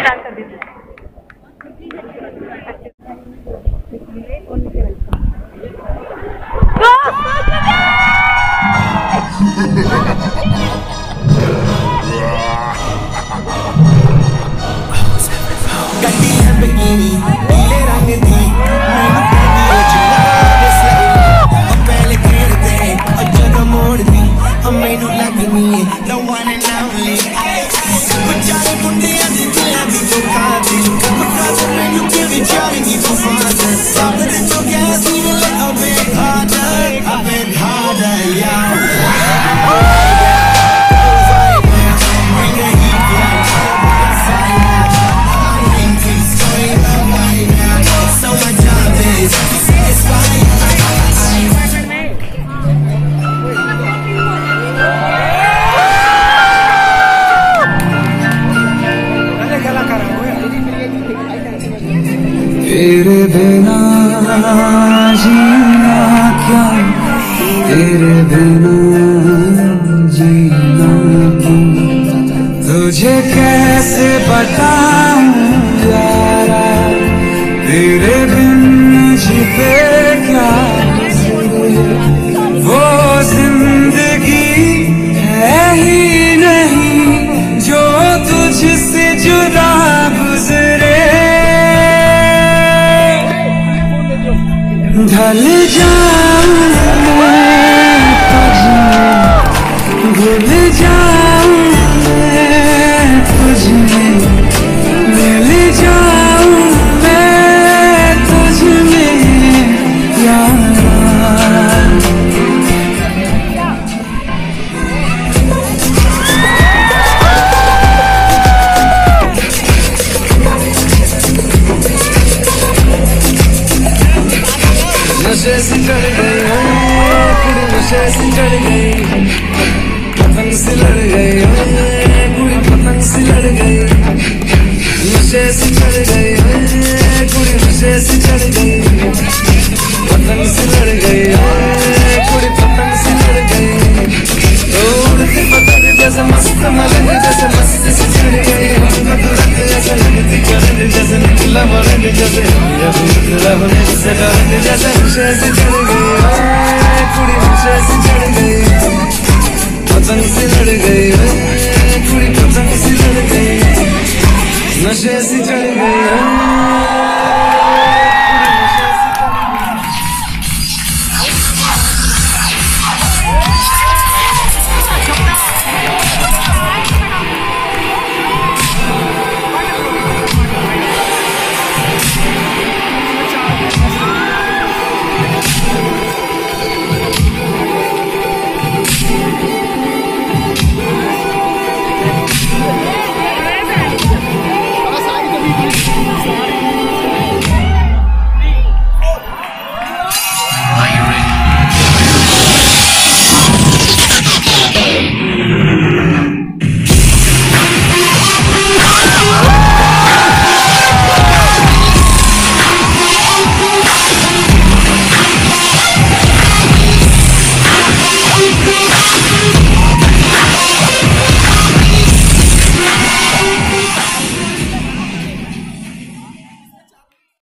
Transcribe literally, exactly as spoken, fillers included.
Dance कर दीजिए। तेरे बिना जीना क्या, तेरे बिना जीना क्यों, तुझे कैसे बताऊं यारा, तेरे बिन मुझपे क्या वो जिंदगी है ही नहीं जो तुझसे जुदा गुजरे। ढल जाऊं मैं तुझमें, भूल जाऊं मैं तुझमें, मिल जाऊं मैं तुझमें यारा। नशे से चढ़ गई हो कुड़ी, नशे से चढ़ गई, पतंग से लड़ गई हो कुड़ी, पतंग से लड़ गई। नशे से चढ़ गई हो कुड़ी, नशे से चढ़ गई, पतंग से लड़ गई हो कुड़ी, पतंग से लड़ गई। उड़ती पतंग जैसे मस्त मलंग, जैसे मस्त से चढ़ गई हम तुरंत, जैसे लगती करंट, जैसे निकला मरंट, जैसे निकला मरंट से करंट, जैसे नशे से चढ़ गई कुड़ी, नशे से चढ़ गई, पतंग से लड़ गई कुड़ी, पतंग से लड़ गई, नशे से चढ़ गई।